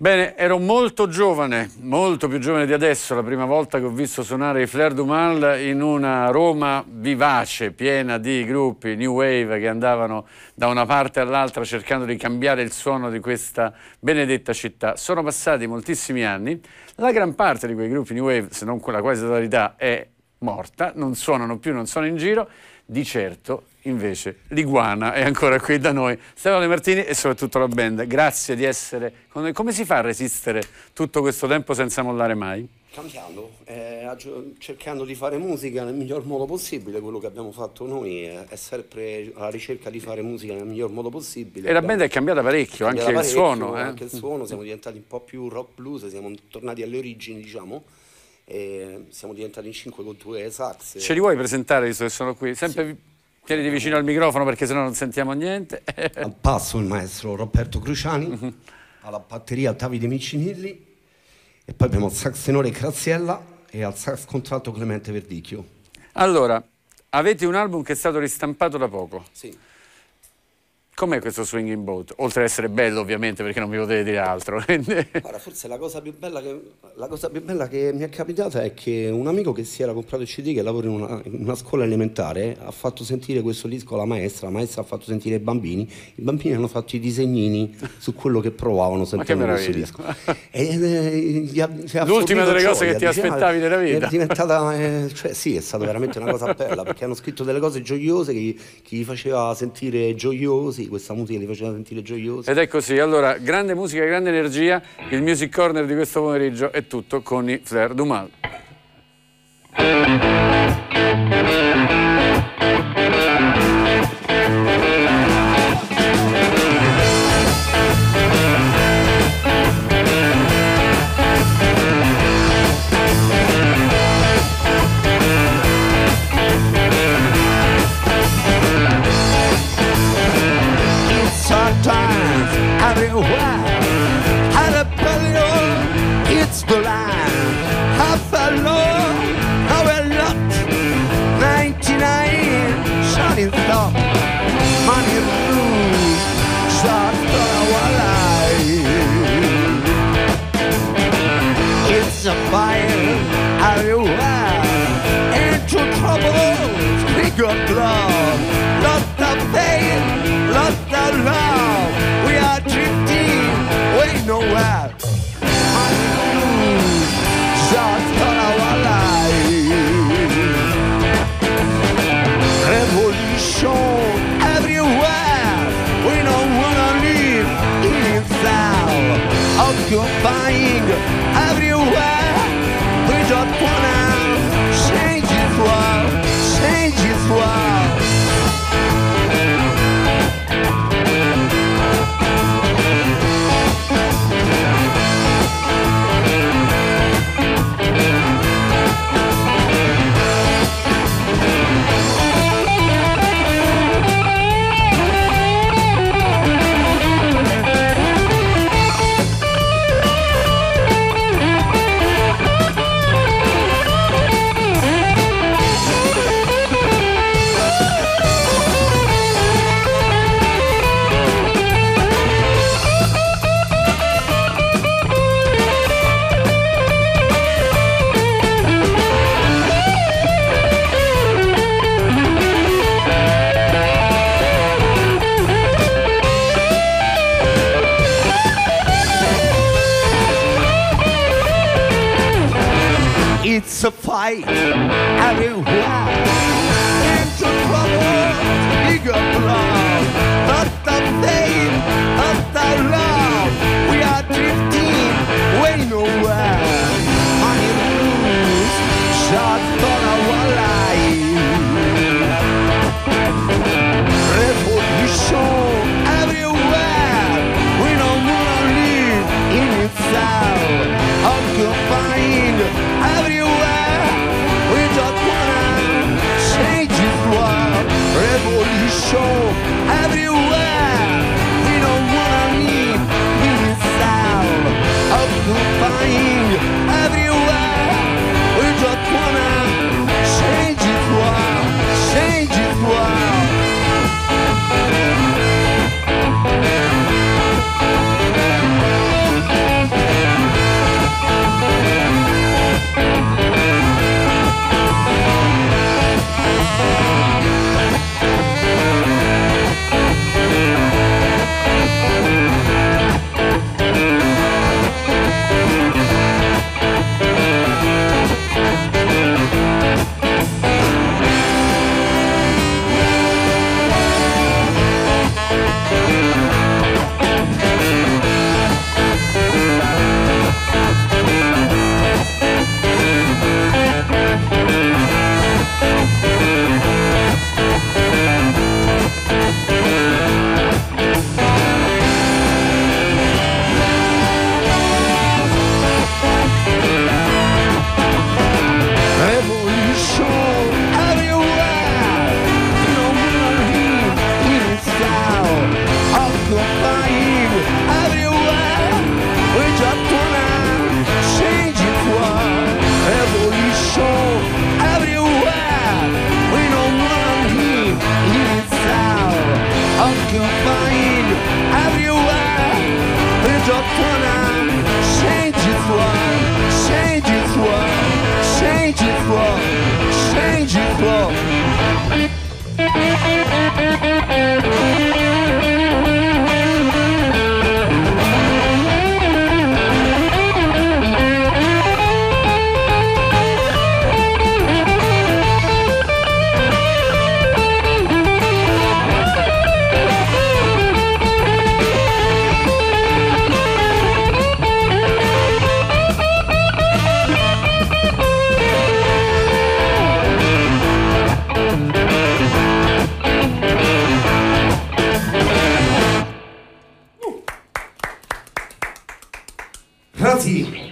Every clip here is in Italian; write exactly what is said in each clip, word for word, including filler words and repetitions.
Bene, ero molto giovane, molto più giovane di adesso, la prima volta che ho visto suonare i Fleurs du Mal in una Roma vivace, piena di gruppi New Wave che andavano da una parte all'altra cercando di cambiare il suono di questa benedetta città. Sono passati moltissimi anni, la gran parte di quei gruppi New Wave, se non quella quasi totalità, è morta, non suonano più, non sono in giro. Di certo, invece, l'Iguana è ancora qui da noi. Stefano De Martini e soprattutto la band, grazie di essere con noi. Come si fa a resistere tutto questo tempo senza mollare mai? Cambiando, eh, cercando di fare musica nel miglior modo possibile. Quello che abbiamo fatto noi è, è sempre alla ricerca di fare musica nel miglior modo possibile. E la band è cambiata parecchio, è cambiata anche parecchio, il suono. Eh? Anche il suono, siamo diventati un po' più rock blues, siamo tornati alle origini, diciamo. E siamo diventati in cinque con due sax. Ce li vuoi presentare, visto che sono qui? Sempre sì. Tieniti vicino al microfono perché sennò non sentiamo niente. Al basso il maestro Roberto Cruciani, uh-huh. alla batteria Davide Miccinilli e poi abbiamo il sax tenore Graziella e al sax contralto Clemente Verdicchio. Allora, avete un album che è stato ristampato da poco. Sì. Com'è questo Swinging Boat? Oltre ad essere bello, ovviamente, perché non mi potete dire altro. Guarda, forse la cosa più bella che, la cosa più bella che mi è capitata è che un amico che si era comprato il C D, che lavora in una, in una scuola elementare, ha fatto sentire questo disco alla maestra, la maestra ha fatto sentire i bambini, i bambini hanno fatto i disegnini su quello che provavano sentendo questo disco. L'ultima delle cose che ti diceva, aspettavi nella vita. È diventata, eh, cioè sì, è stata veramente una cosa bella, perché hanno scritto delle cose gioiose che, che gli faceva sentire gioiosi. Questa musica li faceva sentire gioiosi. Ed è così, allora, grande musica, grande energia, il Music Corner di questo pomeriggio è tutto con i Fleurs du Mal. Sometimes everywhere at a billion, it's the line. Half a low, how a lot. ninety-nine, shining top. Money blue, shot for our life. It's a fire everywhere. Into trouble, speak of love. Lot of pain, lot of love. We are drifting way nowhere. Just for our life. Revolution everywhere. We don't wanna live in itself. Occupying everywhere. We just wanna change this world, change this world. It's a fight everywhere. Into trouble, bigger blood. Not of pain, not of love. We are drifting way nowhere. Money rules, shots for our life. Revolution everywhere. We don't wanna live in itself. Occupying everywhere. We just wanna change this world. Revolution Grazie.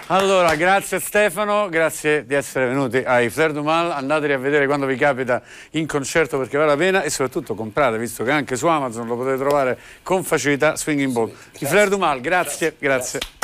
Allora, grazie Stefano, grazie di essere venuti ai Fleur du Mal, andateli a vedere quando vi capita in concerto perché vale la pena e soprattutto comprate, visto che anche su Amazon lo potete trovare con facilità, Swinging Ball. I Fleur du Mal, grazie, grazie. grazie.